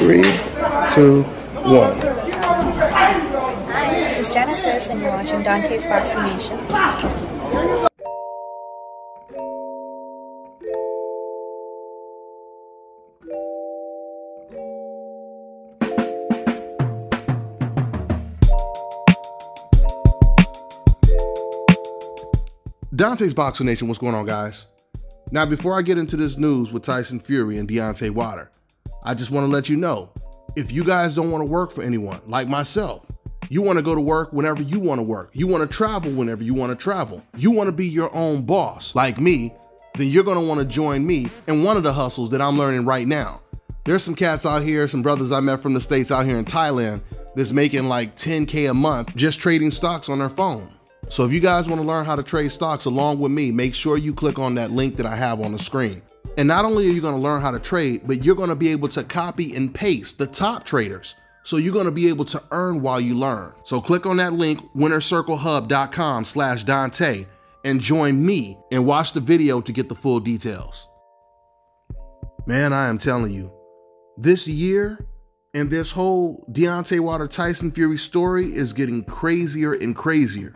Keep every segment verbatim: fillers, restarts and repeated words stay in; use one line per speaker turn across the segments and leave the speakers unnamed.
Three, two, one.
Hi, this is Genesis, and you're watching Dante's Boxing Nation.
Dante's Boxing Nation, what's going on, guys? Now, before I get into this news with Tyson Fury and Deontay Wilder, I just want to let you know, if you guys don't want to work for anyone, like myself, you want to go to work whenever you want to work, you want to travel whenever you want to travel, you want to be your own boss, like me, then you're going to want to join me in one of the hustles that I'm learning right now. There's some cats out here, some brothers I met from the States out here in Thailand that's making like ten K a month just trading stocks on their phone. So if you guys want to learn how to trade stocks along with me, make sure you click on that link that I have on the screen. And not only are you going to learn how to trade, but you're going to be able to copy and paste the top traders. So you're going to be able to earn while you learn. So click on that link, winnercirclehub.com slash Dante, and join me and watch the video to get the full details. Man, I am telling you, this year and this whole Deontay Wilder Tyson Fury story is getting crazier and crazier.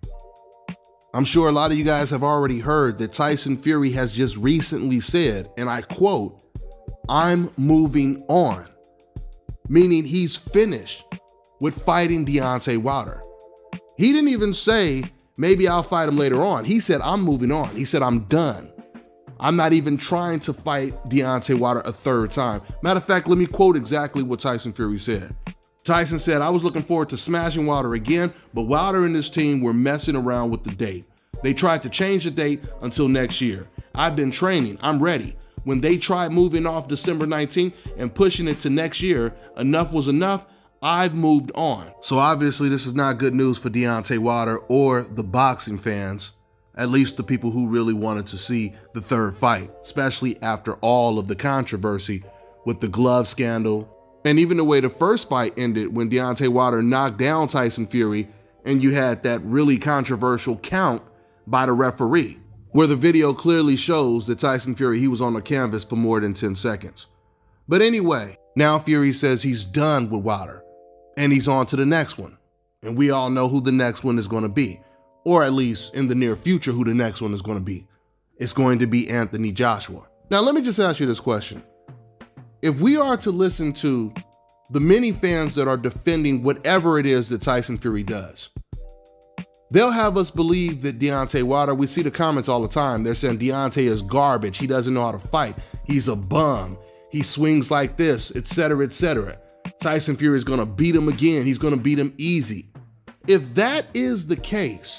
I'm sure a lot of you guys have already heard that Tyson Fury has just recently said, and I quote, "I'm moving on," meaning he's finished with fighting Deontay Wilder. He didn't even say, maybe I'll fight him later on. He said, I'm moving on. He said, I'm done. I'm not even trying to fight Deontay Wilder a third time. Matter of fact, let me quote exactly what Tyson Fury said. Tyson said, "I was looking forward to smashing Wilder again, but Wilder and his team were messing around with the date. They tried to change the date until next year. I've been training, I'm ready. When they tried moving off December nineteenth and pushing it to next year, enough was enough, I've moved on." So obviously this is not good news for Deontay Wilder or the boxing fans, at least the people who really wanted to see the third fight, especially after all of the controversy with the glove scandal. And even the way the first fight ended when Deontay Wilder knocked down Tyson Fury and you had that really controversial count by the referee, where the video clearly shows that Tyson Fury, he was on the canvas for more than ten seconds. But anyway, now Fury says he's done with Wilder and he's on to the next one. And we all know who the next one is going to be, or at least in the near future who the next one is going to be. It's going to be Anthony Joshua. Now, let me just ask you this question. If we are to listen to the many fans that are defending whatever it is that Tyson Fury does, they'll have us believe that Deontay Wilder, we see the comments all the time, they're saying Deontay is garbage, he doesn't know how to fight, he's a bum, he swings like this, et cetera, et cetera. Tyson Fury is gonna beat him again, he's gonna beat him easy. If that is the case,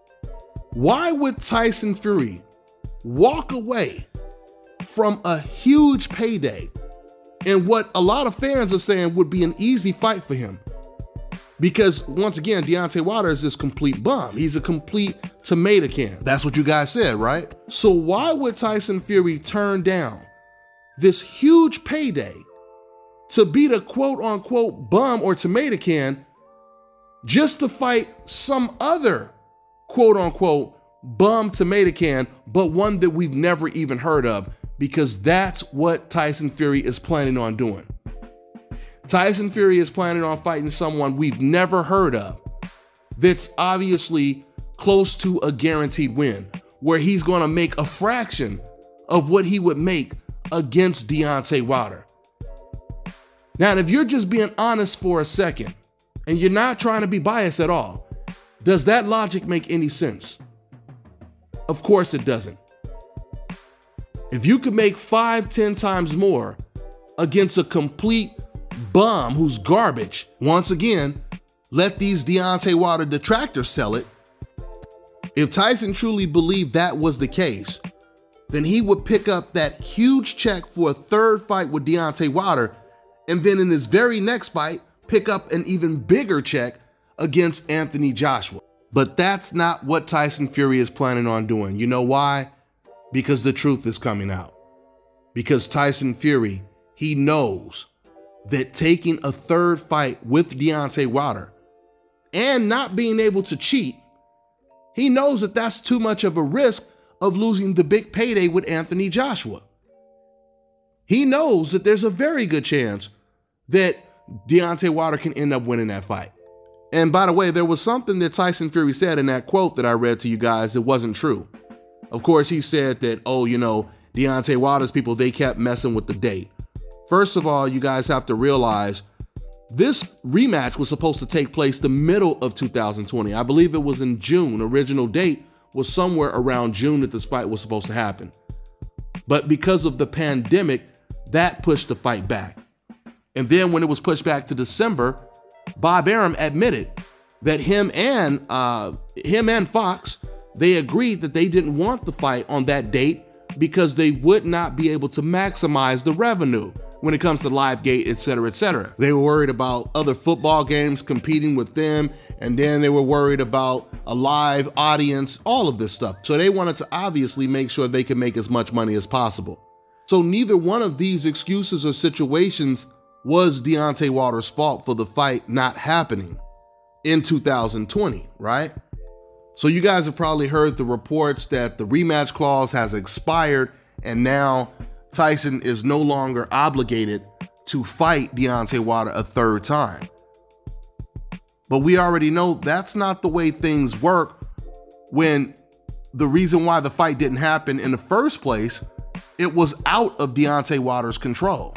why would Tyson Fury walk away from a huge payday and what a lot of fans are saying would be an easy fight for him? Because once again, Deontay Wilder is this complete bum. He's a complete tomato can. That's what you guys said, right? So why would Tyson Fury turn down this huge payday to beat a quote unquote bum or tomato can just to fight some other quote unquote bum tomato can, but one that we've never even heard of? Because that's what Tyson Fury is planning on doing. Tyson Fury is planning on fighting someone we've never heard of that's obviously close to a guaranteed win, where he's going to make a fraction of what he would make against Deontay Wilder. Now, if you're just being honest for a second and you're not trying to be biased at all, does that logic make any sense? Of course it doesn't. If you could make five, ten times more against a complete bum who's garbage, once again, let these Deontay Wilder detractors sell it. If Tyson truly believed that was the case, then he would pick up that huge check for a third fight with Deontay Wilder, and then in his very next fight, pick up an even bigger check against Anthony Joshua. But that's not what Tyson Fury is planning on doing. You know why? Because the truth is coming out. Because Tyson Fury, he knows that taking a third fight with Deontay Wilder and not being able to cheat, he knows that that's too much of a risk of losing the big payday with Anthony Joshua. He knows that there's a very good chance that Deontay Wilder can end up winning that fight. And by the way, there was something that Tyson Fury said in that quote that I read to you guys that wasn't true. Of course, he said that, oh, you know, Deontay Wilder's people, they kept messing with the date. First of all, you guys have to realize this rematch was supposed to take place the middle of two thousand twenty. I believe it was in June. Original date was somewhere around June that this fight was supposed to happen. But because of the pandemic, that pushed the fight back. And then when it was pushed back to December, Bob Arum admitted that him and uh, him and Fox, they agreed that they didn't want the fight on that date because they would not be able to maximize the revenue when it comes to LiveGate, et cetera, et cetera. They were worried about other football games competing with them, and then they were worried about a live audience, all of this stuff. So they wanted to obviously make sure they could make as much money as possible. So neither one of these excuses or situations was Deontay Wilder's fault for the fight not happening in two thousand twenty, right? So you guys have probably heard the reports that the rematch clause has expired and now Tyson is no longer obligated to fight Deontay Wilder a third time. But we already know that's not the way things work when the reason why the fight didn't happen in the first place, it was out of Deontay Wilder's control.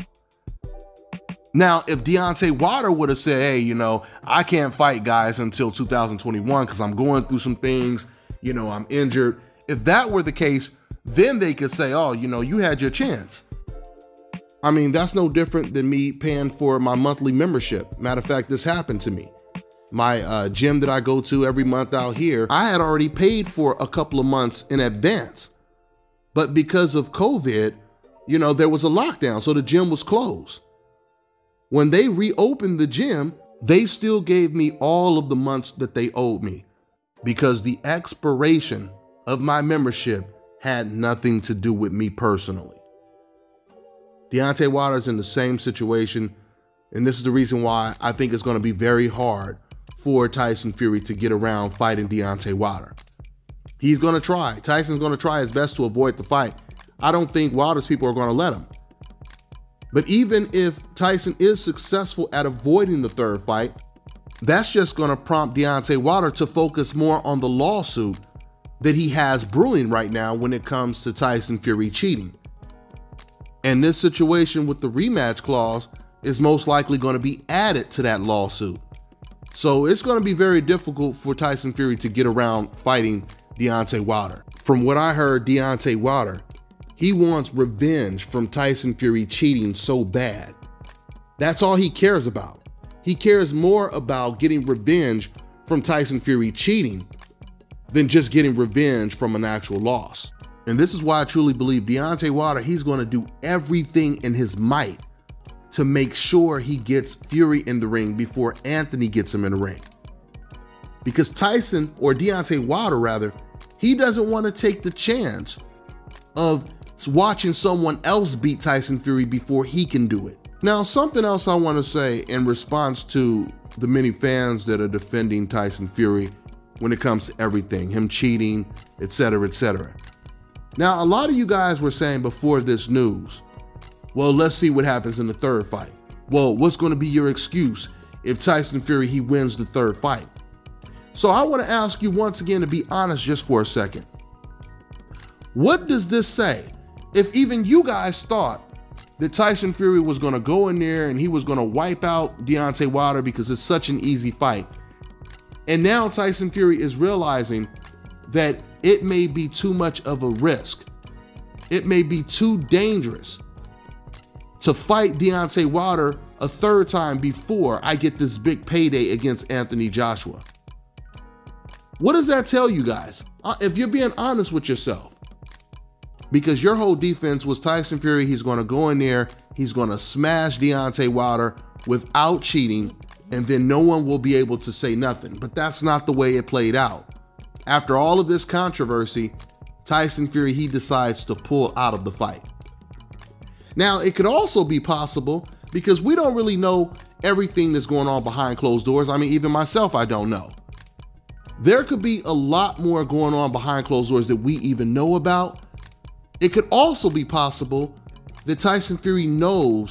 Now, if Deontay Wilder would have said, hey, you know, I can't fight guys until two thousand twenty-one because I'm going through some things, you know, I'm injured. If that were the case, then they could say, oh, you know, you had your chance. I mean, that's no different than me paying for my monthly membership. Matter of fact, this happened to me. My uh, gym that I go to every month out here, I had already paid for a couple of months in advance. But because of COVID, you know, there was a lockdown, so the gym was closed. When they reopened the gym, they still gave me all of the months that they owed me because the expiration of my membership had nothing to do with me personally. Deontay Wilder's in the same situation, and this is the reason why I think it's going to be very hard for Tyson Fury to get around fighting Deontay Wilder. He's going to try. Tyson's going to try his best to avoid the fight. I don't think Wilder's people are going to let him. But even if Tyson is successful at avoiding the third fight, that's just going to prompt Deontay Wilder to focus more on the lawsuit that he has brewing right now when it comes to Tyson Fury cheating. And this situation with the rematch clause is most likely going to be added to that lawsuit. So it's going to be very difficult for Tyson Fury to get around fighting Deontay Wilder. From what I heard, Deontay Wilder, he wants revenge from Tyson Fury cheating so bad. That's all he cares about. He cares more about getting revenge from Tyson Fury cheating than just getting revenge from an actual loss. And this is why I truly believe Deontay Wilder, he's going to do everything in his might to make sure he gets Fury in the ring before Anthony gets him in the ring. Because Tyson, or Deontay Wilder rather, he doesn't want to take the chance of watching someone else beat Tyson Fury before he can do it. Now, something else I want to say in response to the many fans that are defending Tyson Fury when it comes to everything, him cheating, et cetera, et cetera. Now, a lot of you guys were saying before this news, well, let's see what happens in the third fight. Well, what's going to be your excuse if Tyson Fury, he wins the third fight? So I want to ask you once again to be honest just for a second. What does this say? If even you guys thought that Tyson Fury was going to go in there and he was going to wipe out Deontay Wilder because it's such an easy fight, and now Tyson Fury is realizing that it may be too much of a risk, it may be too dangerous to fight Deontay Wilder a third time before I get this big payday against Anthony Joshua. What does that tell you guys? Uh, if you're being honest with yourself, because your whole defense was Tyson Fury, he's going to go in there, he's going to smash Deontay Wilder without cheating, and then no one will be able to say nothing. But that's not the way it played out. After all of this controversy, Tyson Fury, he decides to pull out of the fight. Now, it could also be possible, because we don't really know everything that's going on behind closed doors. I mean, even myself, I don't know. There could be a lot more going on behind closed doors that we even know about. It could also be possible that Tyson Fury knows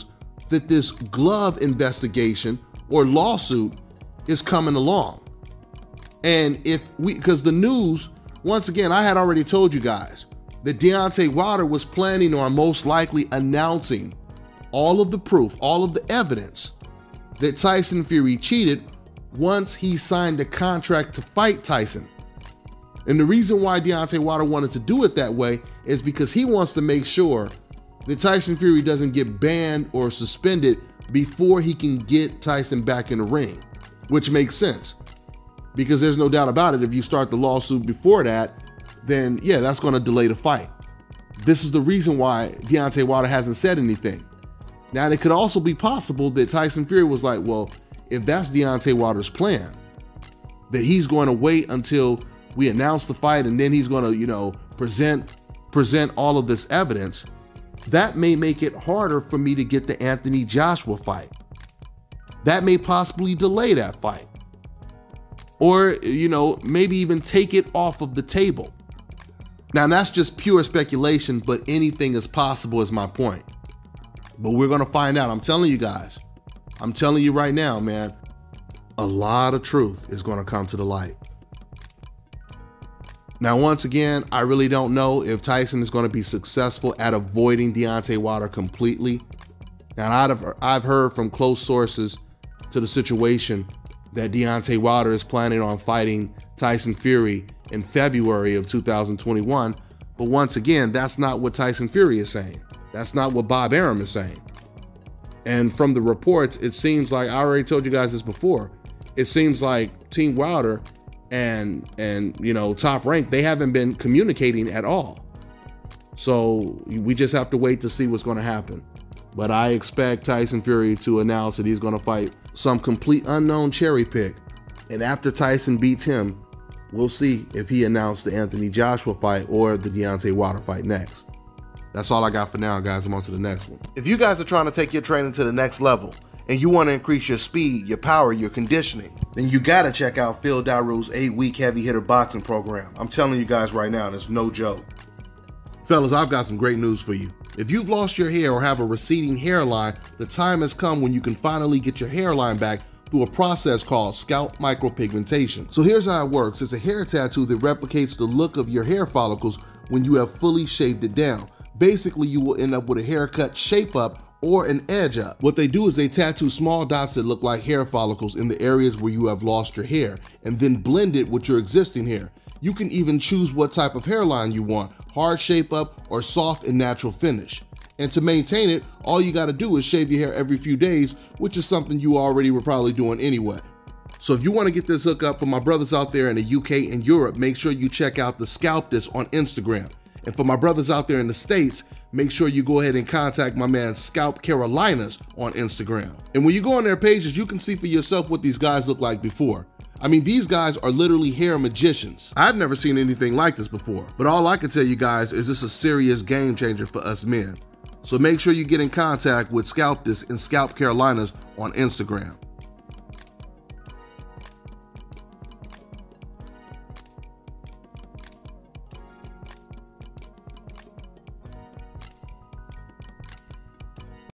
that this glove investigation or lawsuit is coming along. And if we, because the news, once again, I had already told you guys that Deontay Wilder was planning on most likely announcing all of the proof, all of the evidence that Tyson Fury cheated once he signed a contract to fight Tyson. And the reason why Deontay Wilder wanted to do it that way is because he wants to make sure that Tyson Fury doesn't get banned or suspended before he can get Tyson back in the ring, which makes sense. Because there's no doubt about it, if you start the lawsuit before that, then yeah, that's gonna delay the fight. This is the reason why Deontay Wilder hasn't said anything. Now, it could also be possible that Tyson Fury was like, well, if that's Deontay Wilder's plan, that he's going to wait until we announce the fight and then he's going to, you know, present present all of this evidence, that may make it harder for me to get the Anthony Joshua fight. That may possibly delay that fight. Or, you know, maybe even take it off of the table. Now, that's just pure speculation, but anything is possible is my point. But we're gonna find out. I'm telling you guys. I'm telling you right now, man, a lot of truth is gonna come to the light. Now, once again, I really don't know if Tyson is gonna be successful at avoiding Deontay Wilder completely. Now, I've, I've heard from close sources to the situation that Deontay Wilder is planning on fighting Tyson Fury in February of two thousand twenty-one. But once again, that's not what Tyson Fury is saying. That's not what Bob Arum is saying. And from the reports, it seems like, I already told you guys this before, it seems like Team Wilder and, and you know, Top Rank, they haven't been communicating at all. So we just have to wait to see what's going to happen. But I expect Tyson Fury to announce that he's going to fight some complete unknown cherry pick. And after Tyson beats him, we'll see if he announced the Anthony Joshua fight or the Deontay Wilder fight next. That's all I got for now, guys. I'm on to the next one. If you guys are trying to take your training to the next level and you want to increase your speed, your power, your conditioning, then you got to check out Phil Daru's eight-week heavy hitter boxing program. I'm telling you guys right now, it's no joke. Fellas, I've got some great news for you. If you've lost your hair or have a receding hairline, the time has come when you can finally get your hairline back through a process called scalp micropigmentation. So here's how it works. It's a hair tattoo that replicates the look of your hair follicles when you have fully shaved it down. Basically, you will end up with a haircut shape up or an edge up. What they do is they tattoo small dots that look like hair follicles in the areas where you have lost your hair and then blend it with your existing hair. You can even choose what type of hairline you want, hard shape up or soft and natural finish. And to maintain it, all you gotta do is shave your hair every few days, which is something you already were probably doing anyway. So if you wanna get this hookup for my brothers out there in the U K and Europe, make sure you check out the Scalp This on Instagram. And for my brothers out there in the States, make sure you go ahead and contact my man Scalp Carolinas on Instagram. And when you go on their pages, you can see for yourself what these guys look like before. I mean, these guys are literally hair magicians. I've never seen anything like this before, but all I can tell you guys is this is a serious game changer for us men. So make sure you get in contact with Scalp This and Scalp Carolinas on Instagram.